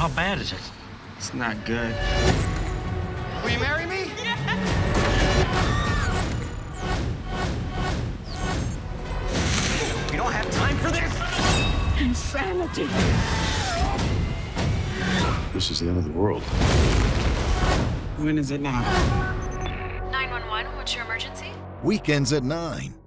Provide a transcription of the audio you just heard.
how bad is it? It's not good. Will you marry me? We don't have time for this! Insanity! This is the end of the world. When is it now? 911, what's your emergency? Weekends at 9.